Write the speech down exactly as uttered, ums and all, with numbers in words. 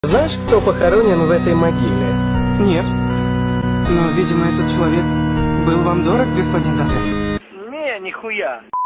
Знаешь, кто похоронен в этой могиле? Нет. Но, видимо, этот человек был вам дорог, господин Датте? Не, нихуя.